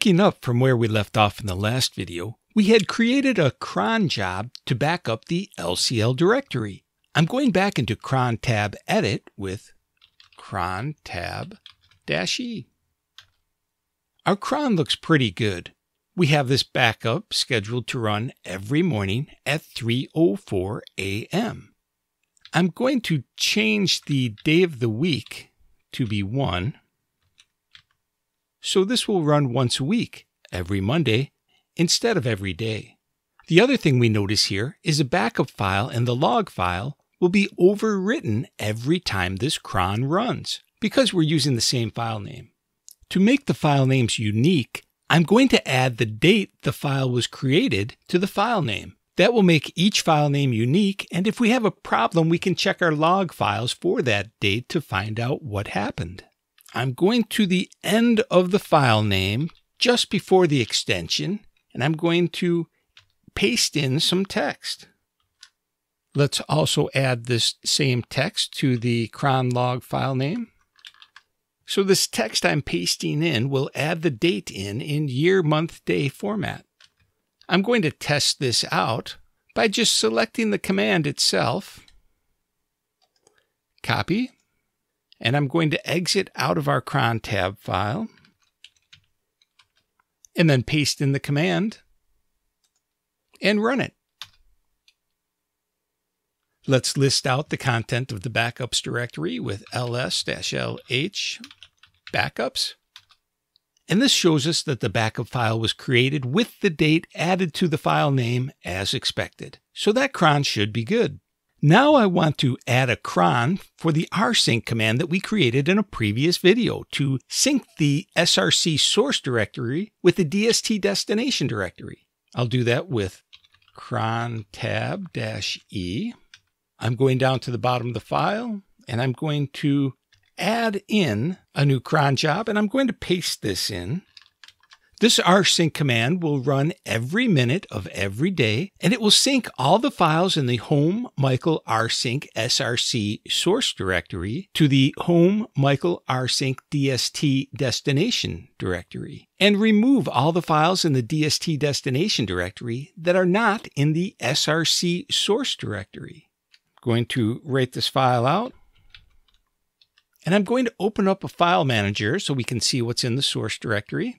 Picking up from where we left off in the last video, we had created a cron job to back up the LCL directory. I'm going back into crontab edit with crontab-e. Our cron looks pretty good. We have this backup scheduled to run every morning at 3:04 a.m. I'm going to change the day of the week to be 1. So this will run once a week, every Monday, instead of every day. The other thing we notice here is a backup file and the log file will be overwritten every time this cron runs, because we're using the same file name. To make the file names unique, I'm going to add the date the file was created to the file name. That will make each file name unique, and if we have a problem, we can check our log files for that date to find out what happened. I'm going to the end of the file name just before the extension, and I'm going to paste in some text. Let's also add this same text to the cron log file name. So this text I'm pasting in will add the date in year, month, day format. I'm going to test this out by just selecting the command itself, copy, and I'm going to exit out of our crontab file, and then paste in the command and run it. Let's list out the content of the backups directory with ls-lh backups. And this shows us that the backup file was created with the date added to the file name as expected. So that cron should be good. Now I want to add a cron for the rsync command that we created in a previous video to sync the src source directory with the dst destination directory. I'll do that with crontab-e. I'm going down to the bottom of the file, and I'm going to add in a new cron job, and I'm going to paste this in. This rsync command will run every minute of every day, and it will sync all the files in the home Michael rsync src source directory to the home Michael rsync dst destination directory, and remove all the files in the dst destination directory that are not in the src source directory. I'm going to write this file out, and I'm going to open up a file manager so we can see what's in the source directory.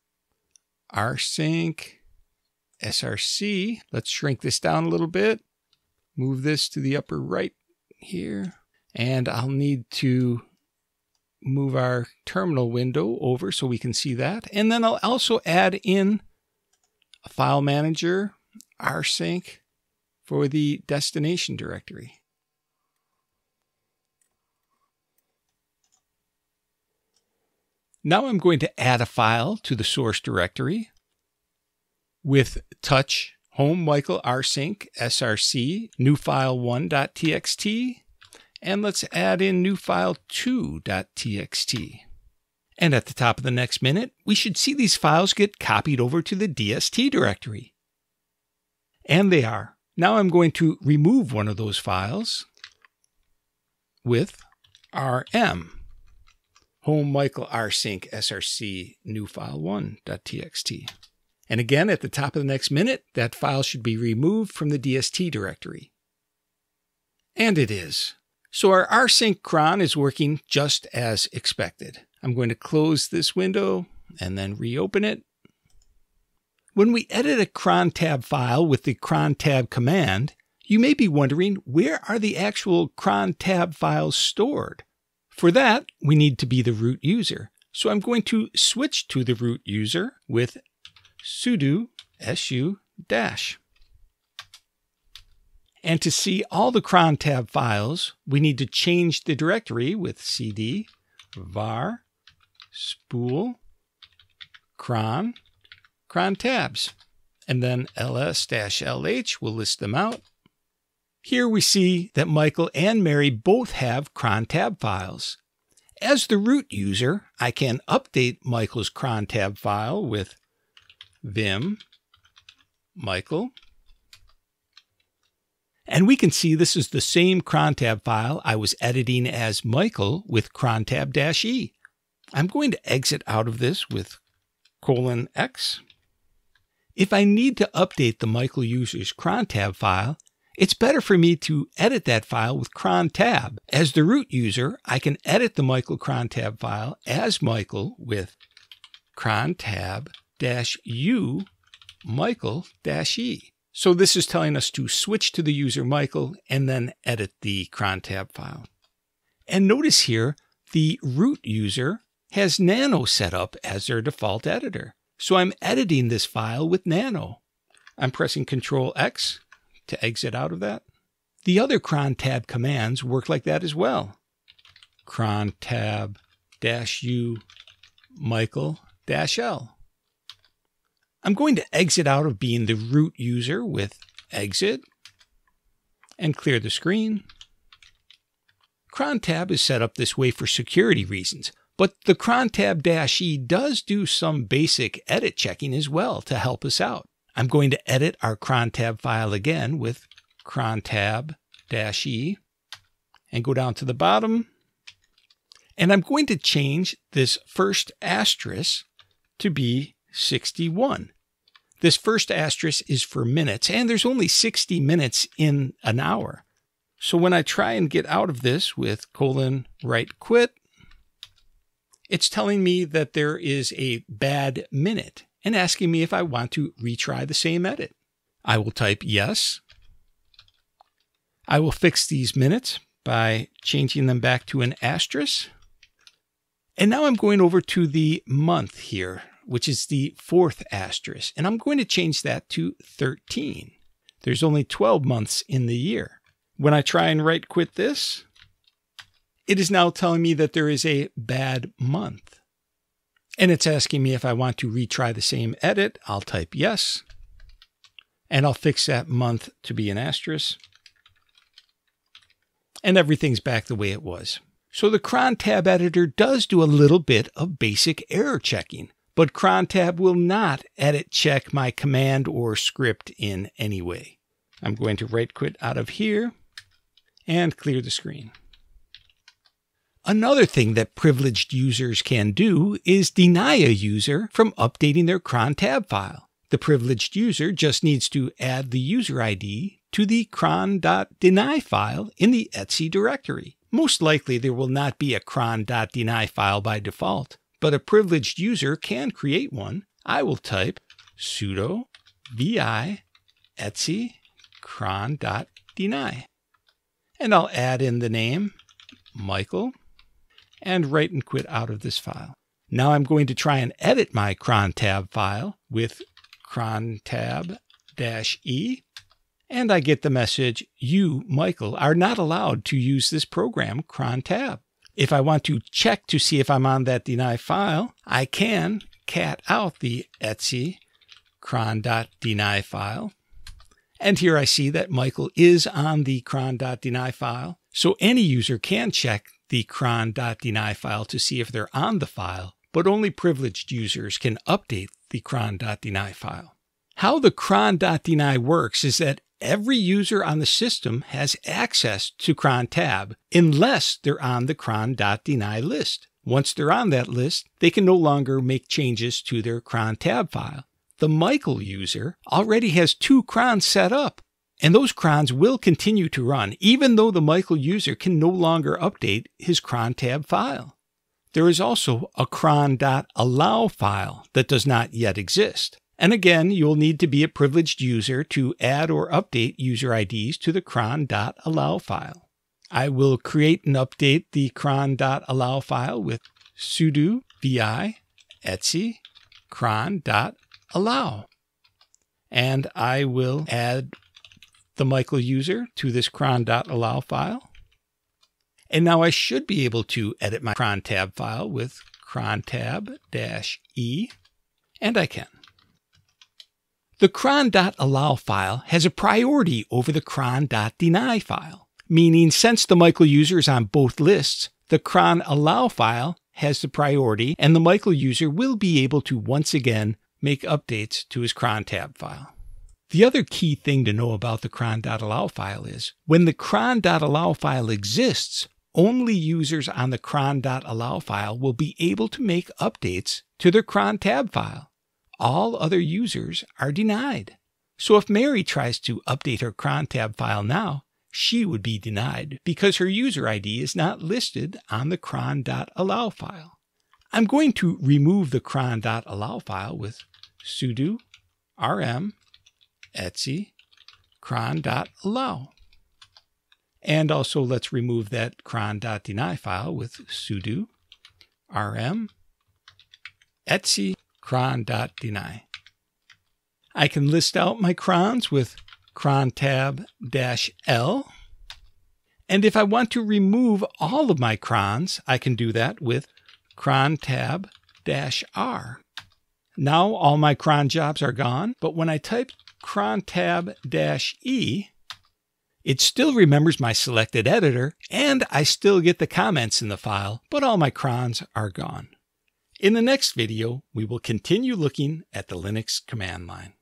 rsync src. Let's shrink this down a little bit. Move this to the upper right here. And I'll need to move our terminal window over so we can see that. And then I'll also add in a file manager, rsync, for the destination directory. Now I'm going to add a file to the source directory with touch home Michael rsync src new file 1.txt, and let's add in new file 2.txt. And at the top of the next minute, we should see these files get copied over to the dst directory. And they are. Now I'm going to remove one of those files with rm. Home Michael rsync src new file 1.txt. And again, at the top of the next minute, that file should be removed from the dst directory. And it is. So our rsync cron is working just as expected. I'm going to close this window and then reopen it. When we edit a crontab file with the crontab command, you may be wondering, where are the actual crontab files stored? For that, we need to be the root user. So I'm going to switch to the root user with sudo su-. And to see all the crontab files, we need to change the directory with cd var spool crontabs. And then ls-lh will list them out. Here we see that Michael and Mary both have crontab files. As the root user, I can update Michael's crontab file with vim Michael. And we can see this is the same crontab file I was editing as Michael with crontab-e. I'm going to exit out of this with $X. If I need to update the Michael user's crontab file, it's better for me to edit that file with crontab. As the root user, I can edit the Michael crontab file as Michael with crontab-u Michael-e. So this is telling us to switch to the user Michael and then edit the crontab file. And notice here, the root user has nano set up as their default editor. So I'm editing this file with nano. I'm pressing Ctrl X to exit out of that. The other crontab commands work like that as well. crontab-u Michael-l. I'm going to exit out of being the root user with exit and clear the screen. Crontab is set up this way for security reasons, but the crontab-e does do some basic edit checking as well to help us out. I'm going to edit our crontab file again with crontab-e and go down to the bottom. And I'm going to change this first asterisk to be 61. This first asterisk is for minutes, and there's only 60 minutes in an hour. So when I try and get out of this with right quit, it's telling me that there is a bad minute and asking me if I want to retry the same edit. I will type yes. I will fix these minutes by changing them back to an asterisk. And now I'm going over to the month here, which is the fourth asterisk, and I'm going to change that to 13. There's only 12 months in the year. When I try and right quit this, it is now telling me that there is a bad month. And it's asking me if I want to retry the same edit. I'll type yes, and I'll fix that month to be an asterisk. And everything's back the way it was. So the crontab editor does do a little bit of basic error checking, but crontab will not edit check my command or script in any way. I'm going to right quit out of here and clear the screen. Another thing that privileged users can do is deny a user from updating their crontab file. The privileged user just needs to add the userID to the cron.deny file in the etc directory. Most likely there will not be a cron.deny file by default, but a privileged user can create one. I will type sudo vi etc cron.deny. And I'll add in the name Michael and right and quit out of this file. Now I'm going to try and edit my crontab file with crontab-e, and I get the message, you, Michael, are not allowed to use this program, crontab. If I want to check to see if I'm on that deny file, I can cat out the etc cron.deny file. And here I see that Michael is on the cron.deny file. So any user can check the cron.deny file to see if they're on the file, but only privileged users can update the cron.deny file. How the cron.deny works is that every user on the system has access to crontab unless they're on the cron.deny list. Once they're on that list, they can no longer make changes to their crontab file. The Michael user already has 2 crons set up, and those crons will continue to run even though the Michael user can no longer update his crontab file. There is also a cron.allow file that does not yet exist. And again, you'll need to be a privileged user to add or update user IDs to the cron.allow file. I will create and update the cron.allow file with sudo vi etc cron.allow. And I will add the Michael user to this cron.allow file. And now I should be able to edit my crontab file with crontab-e, and I can. The cron.allow file has a priority over the cron.deny file, meaning since the Michael user is on both lists, the cron.allow file has the priority, and the Michael user will be able to once again make updates to his crontab file. The other key thing to know about the cron.allow file is when the cron.allow file exists, only users on the cron.allow file will be able to make updates to their crontab file. all other users are denied. So if Mary tries to update her crontab file now, she would be denied because her user ID is not listed on the cron.allow file. I'm going to remove the cron.allow file with sudo rm etc cron.allow. And also let's remove that cron.deny file with sudo rm etc cron.deny. I can list out my crons with crontab-L. And if I want to remove all of my crons, I can do that with crontab-R. Now all my cron jobs are gone, but when I type crontab-E, it still remembers my selected editor, and I still get the comments in the file, but all my crons are gone. In the next video, we will continue looking at the Linux command line.